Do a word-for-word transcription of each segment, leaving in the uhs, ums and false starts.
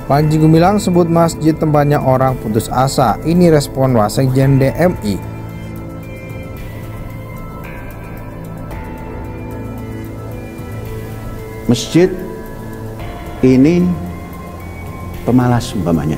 Panji Gumilang sebut masjid tempatnya orang putus asa. Ini respon Wasekjen D M I. Masjid ini pemalas umpamanya.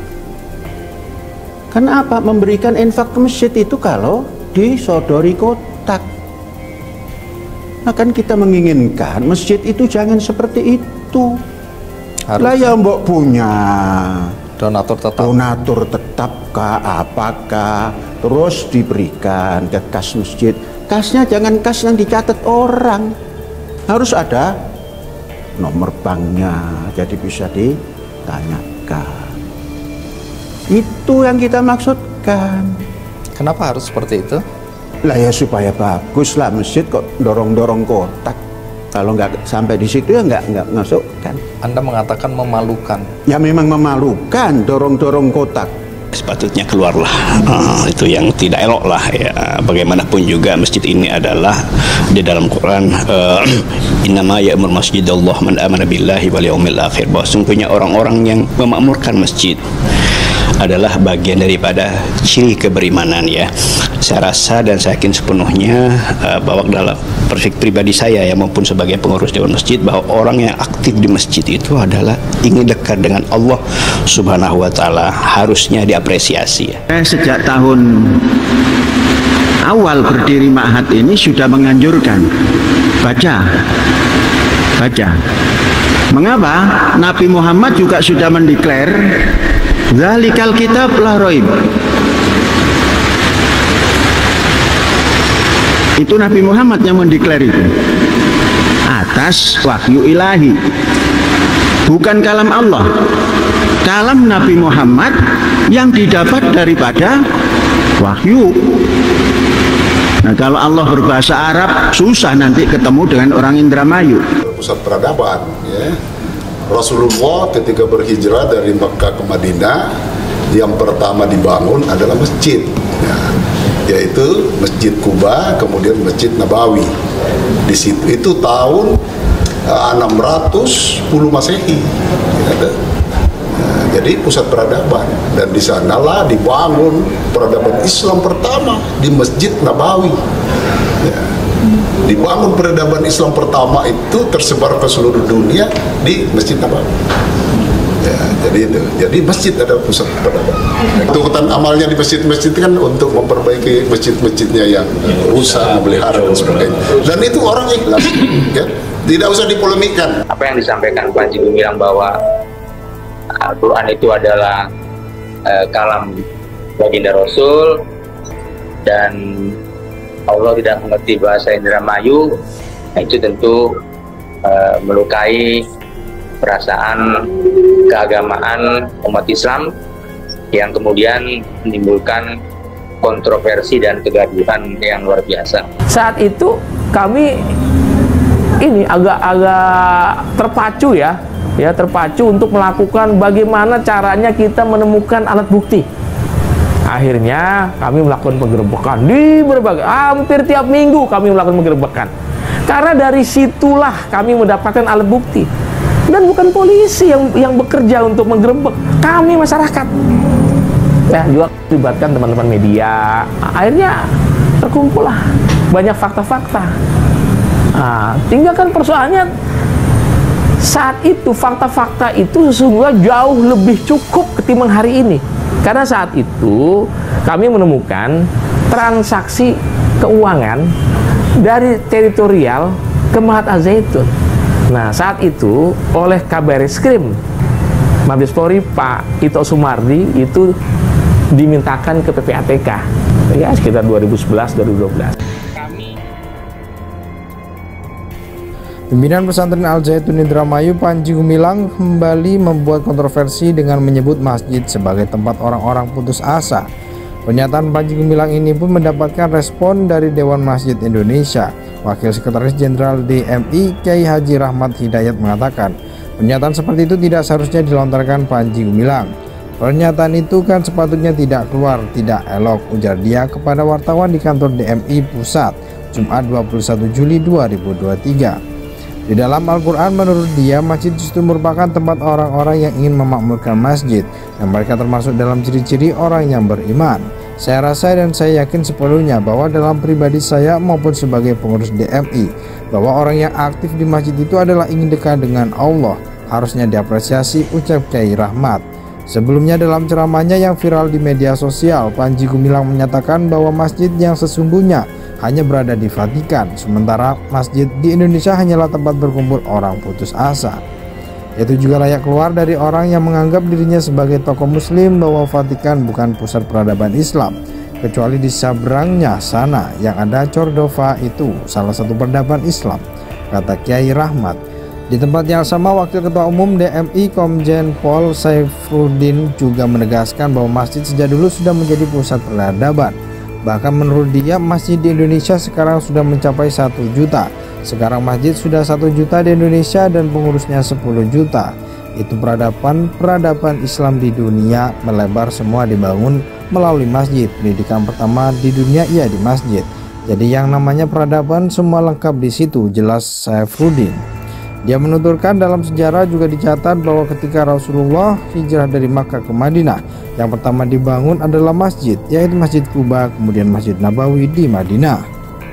Kenapa memberikan infak ke masjid itu kalau disodori kotak? Nah kan kita menginginkan masjid itu jangan seperti itu. Lah ya mbok punya donatur tetap, donatur tetap kah, apakah, terus diberikan ke kas masjid. Kasnya jangan kas yang dicatat orang, harus ada nomor banknya, jadi bisa ditanyakan. Itu yang kita maksudkan. Kenapa harus seperti itu? Lah ya supaya bagus lah, masjid kok dorong-dorong kotak. Kalau nggak sampai di situ ya nggak nggak masuk kan. Anda mengatakan memalukan. Ya memang memalukan, dorong-dorong kotak. Sepatutnya keluarlah, uh, itu yang tidak elok lah ya. Bagaimanapun juga masjid ini adalah di dalam Quran, uh, innama ya'mur masjidallah man amana billahi wal yaumil akhir, bahwa sungguhnya orang-orang yang memakmurkan masjid adalah bagian daripada ciri keberimanan ya. Saya rasa dan saya yakin sepenuhnya uh, bahwa dalam perspektif pribadi saya ya maupun sebagai pengurus dewan masjid, bahwa orang yang aktif di masjid itu adalah ingin dekat dengan Allah Subhanahu wa taala, harusnya diapresiasi ya. Sejak tahun awal berdiri Ma'had ini sudah menganjurkan baca baca. Mengapa? Nabi Muhammad juga sudah mendeklar Dzalikal kitab la raib. Itu Nabi Muhammad yang mendeklar itu atas wahyu ilahi, bukan kalam Allah, kalam Nabi Muhammad yang didapat daripada wahyu. Nah kalau Allah berbahasa Arab susah nanti ketemu dengan orang Indramayu. Pusat peradaban ya. Rasulullah ketika berhijrah dari Mekah ke Madinah, yang pertama dibangun adalah masjid ya, yaitu Masjid Kuba, kemudian Masjid Nabawi. Di situ itu tahun uh, enam ratus sepuluh Masehi ya, nah, jadi pusat peradaban, dan di sanalah dibangun peradaban Islam pertama di Masjid Nabawi ya. Dibangun peradaban Islam pertama itu tersebar ke seluruh dunia di Masjid Nabawi. Ya, jadi itu. Jadi masjid ada pusat peradaban. Tuntutan amalnya di masjid-masjid kan untuk memperbaiki masjid-masjidnya yang rusak, memelihara dan sebagainya. Dan itu orang ikhlas, ya. Tidak usah dipolemikan. Apa yang disampaikan Panji Gumilang bahwa Al-Quran itu adalah uh, kalam baginda Rasul dan Allah tidak mengerti bahasa Indramayu, nah itu tentu uh, melukai perasaan keagamaan umat Islam yang kemudian menimbulkan kontroversi dan kegaduhan yang luar biasa. Saat itu kami ini agak-agak terpacu ya, ya terpacu untuk melakukan bagaimana caranya kita menemukan alat bukti. Akhirnya kami melakukan penggerebekan di berbagai, hampir tiap minggu kami melakukan penggerebekan. Karena dari situlah kami mendapatkan alat bukti. Dan bukan polisi yang yang bekerja untuk menggerebek, kami masyarakat. Ya, juga melibatkan teman-teman media. Akhirnya terkumpullah banyak fakta-fakta. Nah, tinggal kan persoalannya saat itu fakta-fakta itu sesungguhnya jauh lebih cukup ketimbang hari ini. Karena saat itu kami menemukan transaksi keuangan dari teritorial ke Mahat Al-Zaitun. Nah saat itu oleh Kabareskrim Mabes Polri Pak Ito Sumardi itu dimintakan ke P P A T K ya sekitar dua ribu sebelas dua ribu dua belas. Pimpinan pesantren Al-Zaitun Indramayu Panji Gumilang kembali membuat kontroversi dengan menyebut masjid sebagai tempat orang-orang putus asa. Pernyataan Panji Gumilang ini pun mendapatkan respon dari Dewan Masjid Indonesia. Wakil Sekretaris Jenderal D M I Kiai Haji Rahmat Hidayat mengatakan, pernyataan seperti itu tidak seharusnya dilontarkan Panji Gumilang. Pernyataan itu kan sepatutnya tidak keluar, tidak elok, ujar dia kepada wartawan di kantor D M I Pusat, Jumat dua puluh satu Juli dua ribu dua puluh tiga. Di dalam Al-Quran menurut dia masjid justru merupakan tempat orang-orang yang ingin memakmurkan masjid, dan mereka termasuk dalam ciri-ciri orang yang beriman. Saya rasa dan saya yakin sepenuhnya bahwa dalam pribadi saya maupun sebagai pengurus D M I, bahwa orang yang aktif di masjid itu adalah ingin dekat dengan Allah, harusnya diapresiasi, ucap Kyai Rahmat. Sebelumnya dalam ceramahnya yang viral di media sosial, Panji Gumilang menyatakan bahwa masjid yang sesungguhnya hanya berada di Vatikan, sementara masjid di Indonesia hanyalah tempat berkumpul orang putus asa. Itu juga layak keluar dari orang yang menganggap dirinya sebagai tokoh muslim bahwa Vatikan bukan pusat peradaban Islam, kecuali di seberangnya sana yang ada Cordova itu salah satu peradaban Islam, kata Kyai Rahmat. Di tempat yang sama, Wakil Ketua Umum D M I Komjen Pol Saifuddin juga menegaskan bahwa masjid sejak dulu sudah menjadi pusat peradaban. Bahkan menurut dia, masjid di Indonesia sekarang sudah mencapai satu juta. Sekarang masjid sudah satu juta di Indonesia dan pengurusnya sepuluh juta. Itu peradaban peradaban Islam di dunia melebar, semua dibangun melalui masjid. Pendidikan pertama di dunia ia di masjid. Jadi yang namanya peradaban semua lengkap di situ, jelas Saifuddin. Dia menuturkan dalam sejarah juga dicatat bahwa ketika Rasulullah hijrah dari Makkah ke Madinah, yang pertama dibangun adalah masjid, yaitu Masjid Kuba, kemudian Masjid Nabawi di Madinah.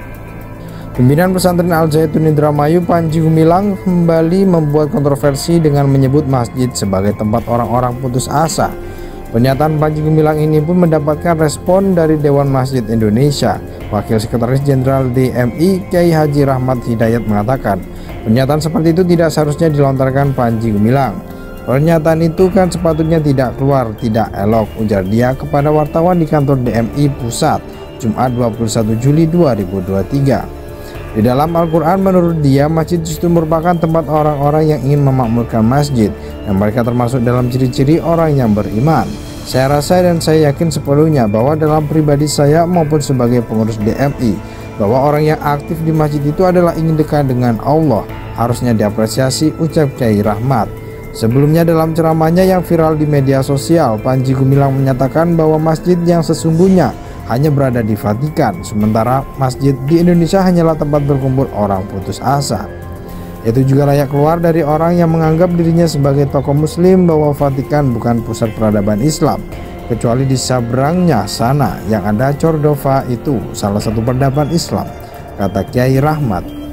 Pimpinan pesantren Al Zaitun Indramayu Panji Gumilang kembali membuat kontroversi dengan menyebut masjid sebagai tempat orang-orang putus asa. Pernyataan Panji Gumilang ini pun mendapatkan respon dari Dewan Masjid Indonesia. Wakil Sekretaris Jenderal D M I Kyai Haji Rahmat Hidayat mengatakan, pernyataan seperti itu tidak seharusnya dilontarkan Panji Gumilang. Pernyataan itu kan sepatutnya tidak keluar, tidak elok, ujar dia kepada wartawan di kantor D M I Pusat, Jumat dua puluh satu Juli dua ribu dua puluh tiga. Di dalam Al-Quran menurut dia masjid justru merupakan tempat orang-orang yang ingin memakmurkan masjid, dan mereka termasuk dalam ciri-ciri orang yang beriman. Saya rasa dan saya yakin sepenuhnya bahwa dalam pribadi saya maupun sebagai pengurus D M I, bahwa orang yang aktif di masjid itu adalah ingin dekat dengan Allah, harusnya diapresiasi, ucap Kyai Rahmat. Sebelumnya dalam ceramahnya yang viral di media sosial, Panji Gumilang menyatakan bahwa masjid yang sesungguhnya hanya berada di Vatikan, sementara masjid di Indonesia hanyalah tempat berkumpul orang putus asa. Itu juga layak keluar dari orang yang menganggap dirinya sebagai tokoh muslim bahwa Vatikan bukan pusat peradaban Islam, kecuali di seberangnya sana yang ada Cordova itu salah satu peradaban Islam, kata Kyai Rahmat.